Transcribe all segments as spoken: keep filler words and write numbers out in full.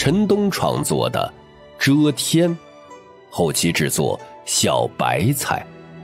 陈东创作的《遮天》，后期制作小白菜。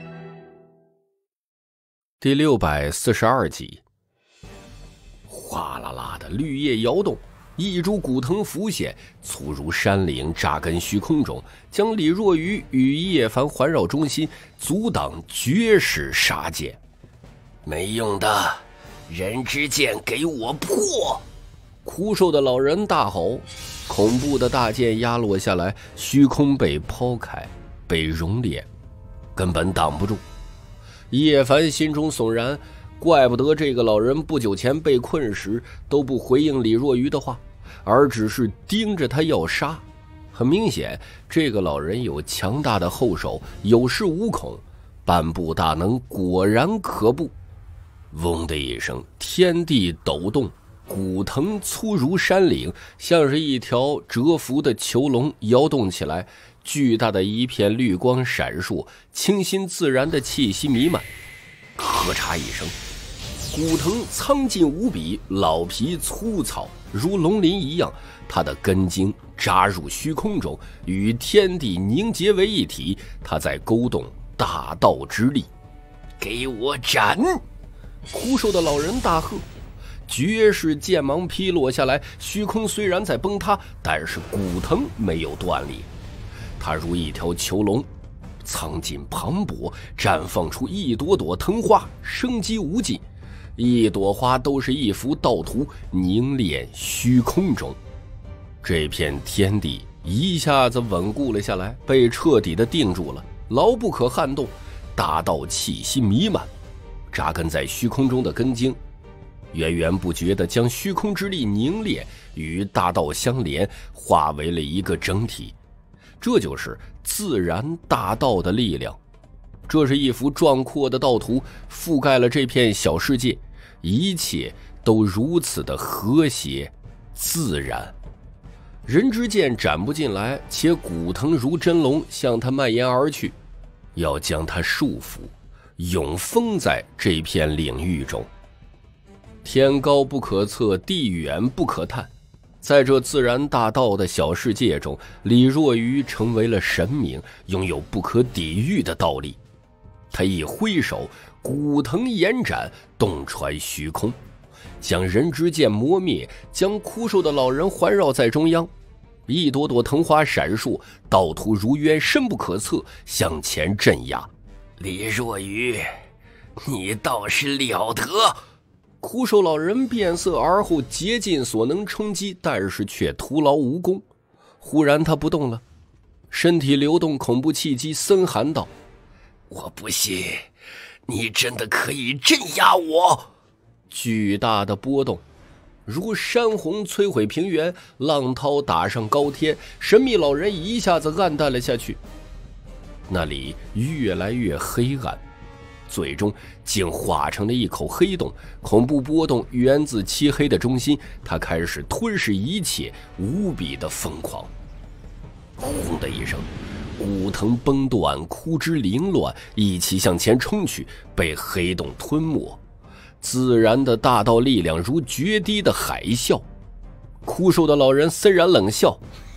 第六百四十二集。哗啦啦的绿叶摇动，一株古藤浮现，粗如山岭，扎根虚空中，将李若愚与叶凡环绕中心，阻挡绝世杀剑。 没用的，人之剑给我破！ 枯瘦的老人大吼，恐怖的大剑压落下来，虚空被抛开，被熔炼，根本挡不住。叶凡心中悚然，怪不得这个老人不久前被困时都不回应李若愚的话，而只是盯着他要杀。很明显，这个老人有强大的后手，有恃无恐，半步大能果然可怖。嗡的一声，天地抖动，古藤粗如山岭，像是一条蛰伏的囚笼摇动起来，巨大的一片绿光闪烁，清新自然的气息弥漫。咔嚓一声，古藤苍劲无比，老皮粗糙如龙鳞一样，它的根茎扎入虚空中，与天地凝结为一体，它在勾动大道之力。 给我斩！ 枯瘦的老人大喝，绝世剑芒劈落下来，虚空虽然在崩塌，但是古藤没有断裂。它如一条囚笼，苍劲磅礴，绽放出一朵朵藤花，生机无尽。一朵花都是一幅道图，凝练虚空中。这片天地一下子稳固了下来，被彻底的定住了，牢不可撼动。大道气息弥漫，扎根在虚空中的根茎源源不绝地将虚空之力凝练，与大道相连，化为了一个整体。这就是自然大道的力量。这是一幅壮阔的道图，覆盖了这片小世界，一切都如此的和谐自然。人之剑斩不进来，且古藤如真龙向他蔓延而去，要将他束缚，永封在这片领域中。天高不可测，地远不可探，在这自然大道的小世界中，李若愚成为了神明，拥有不可抵御的道力。他一挥手，古藤延展，洞穿虚空，将人之剑磨灭，将枯瘦的老人环绕在中央。一朵朵藤花闪烁，道图如渊，深不可测，向前镇压。 李若愚，你倒是了得！ 枯瘦老人变色而后，竭尽所能冲击，但是却徒劳无功。忽然他不动了，身体流动恐怖气机，森寒道： 我不信你真的可以镇压我！ 巨大的波动如山洪摧毁平原，浪涛打上高天，神秘老人一下子暗淡了下去。那里越来越黑暗，最终竟化成了一口黑洞。恐怖波动源自漆黑的中心，它开始吞噬一切，无比的疯狂。轰的一声，古藤崩断，枯枝凌乱，一起向前冲去，被黑洞吞没。自然的大道力量如决堤的海啸。枯瘦的老人森然冷笑：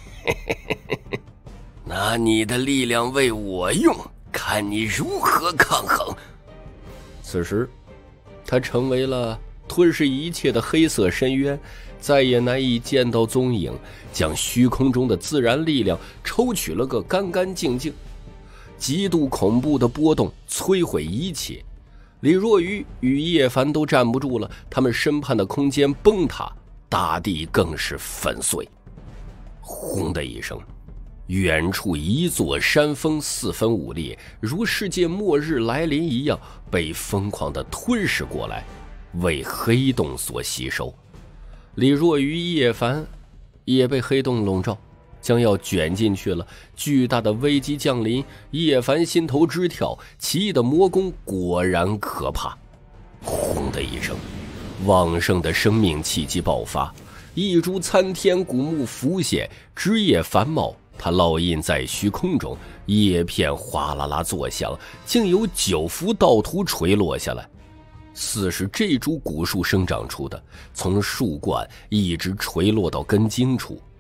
拿你的力量为我用，看你如何抗衡。 此时他成为了吞噬一切的黑色深渊，再也难以见到踪影，将虚空中的自然力量抽取了个干干净净。极度恐怖的波动摧毁一切，李若愚与叶凡都站不住了，他们身畔的空间崩塌，大地更是粉碎。轰的一声，远处一座山峰四分五裂，如世界末日来临一样，被疯狂地吞噬过来，为黑洞所吸收。李若愚、叶凡也被黑洞笼罩，将要卷进去了。巨大的危机降临，叶凡心头直跳，奇异的魔功果然可怕。轰的一声，旺盛的生命气机爆发，一株参天古木浮现，枝叶繁茂，它烙印在虚空中，叶片哗啦啦作响，竟有九幅道图垂落下来，似是这株古树生长出的，从树冠一直垂落到根茎处。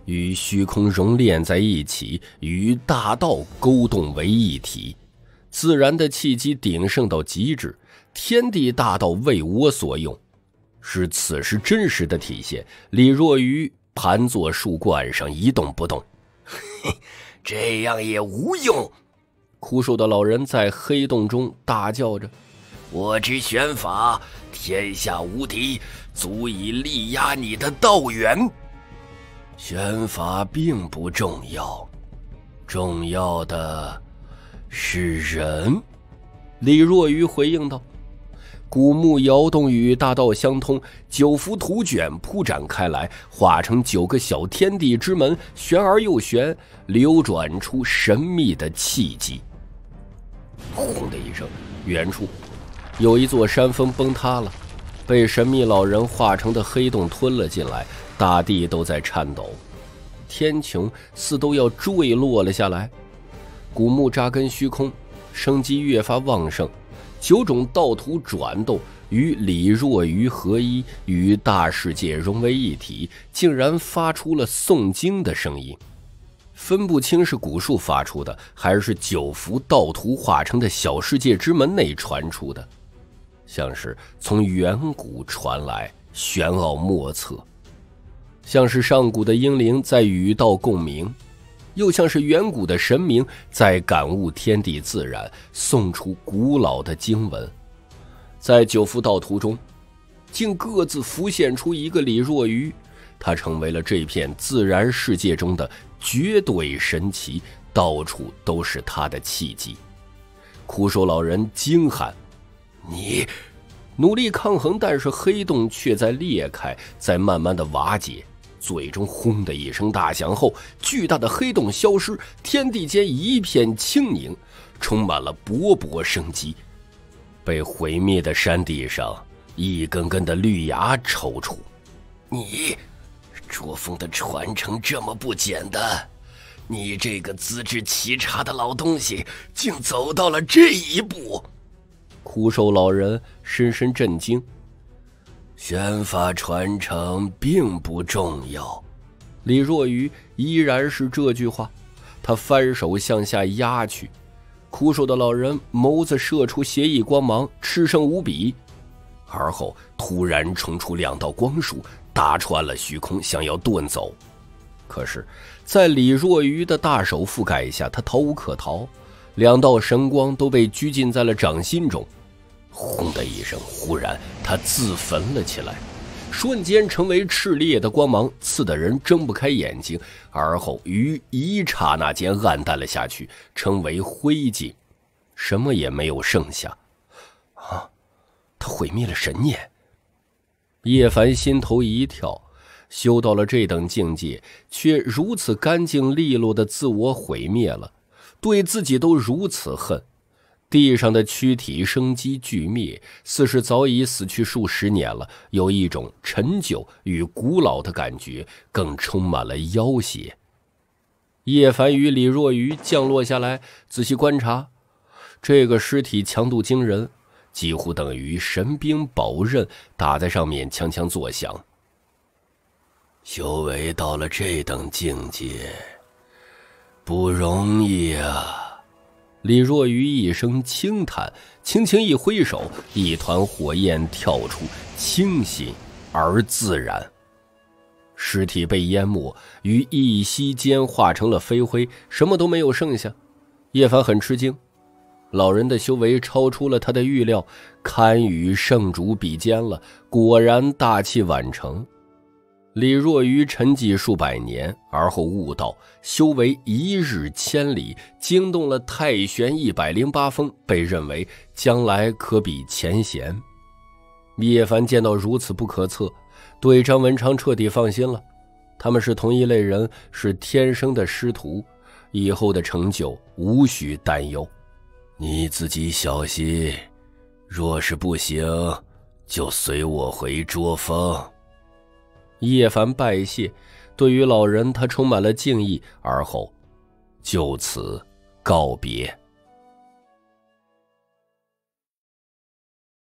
与虚空熔炼在一起，与大道勾动为一体，自然的气机鼎盛到极致，天地大道为我所用，是此时真实的体现。李若愚盘坐树冠上一动不动。 这样也无用。 枯瘦的老人在黑洞中大叫着， 我之玄法天下无敌，足以力压你的道元。 玄法并不重要，重要的是人。李若愚回应道。古木摇动与大道相通，九幅图卷铺展开来，化成九个小天地之门，旋而又旋，流转出神秘的气机。轰的一声，远处有一座山峰崩塌了，被神秘老人化成的黑洞吞了进来，大地都在颤抖，天穹似都要坠落了下来。古木扎根虚空，生机越发旺盛，九种道图转动，与李若愚合一，与大世界融为一体，竟然发出了诵经的声音。分不清是古树发出的，还是九幅道图化成的小世界之门内传出的，像是从远古传来，玄奥莫测，像是上古的英灵在与道共鸣，又像是远古的神明在感悟天地自然，诵出古老的经文。在九幅道图中，竟各自浮现出一个李若愚，他成为了这片自然世界中的绝对神奇，到处都是他的气机。枯瘦老人惊喊：你！努力抗衡，但是黑洞却在裂开，在慢慢的瓦解，最终轰的一声大响后，巨大的黑洞消失，天地间一片清宁，充满了勃勃生机。被毁灭的山地上，一根根的绿芽抽搐。 你卓峰的传承这么不简单，你这个资质奇差的老东西竟走到了这一步。 枯瘦老人深深震惊。 玄法传承并不重要。 李若愚依然是这句话，他翻手向下压去。枯瘦的老人眸子射出邪异光芒，炽盛无比，而后突然冲出两道光束，打穿了虚空，想要遁走。可是在李若愚的大手覆盖下，他逃无可逃，两道神光都被拘禁在了掌心中。轰的一声，忽然他自焚了起来，瞬间成为炽烈的光芒，刺得人睁不开眼睛，而后于一刹那间暗淡了下去，成为灰烬，什么也没有剩下。啊，他毁灭了神念。叶凡心头一跳，修到了这等境界，却如此干净利落的自我毁灭了，对自己都如此恨。地上的躯体生机俱灭，似是早已死去数十年了，有一种陈旧与古老的感觉，更充满了妖邪。叶凡与李若愚降落下来，仔细观察，这个尸体强度惊人，几乎等于神兵宝刃打在上面锵锵作响。 修为到了这等境界，不容易啊。 李若愚一声轻叹，轻轻一挥手，一团火焰跳出，清新而自然。尸体被淹没，于一息间化成了飞灰，什么都没有剩下。叶凡很吃惊，老人的修为超出了他的预料，堪与圣主比肩了，果然大器晚成。李若愚沉寂数百年，而后悟道，修为一日千里，惊动了太玄一百零八峰，被认为将来可比前贤。叶凡见到如此不可测，对张文昌彻底放心了。他们是同一类人，是天生的师徒，以后的成就无需担忧。 你自己小心，若是不行，就随我回卓峰。 叶凡拜谢，对于老人他充满了敬意，而后就此告别。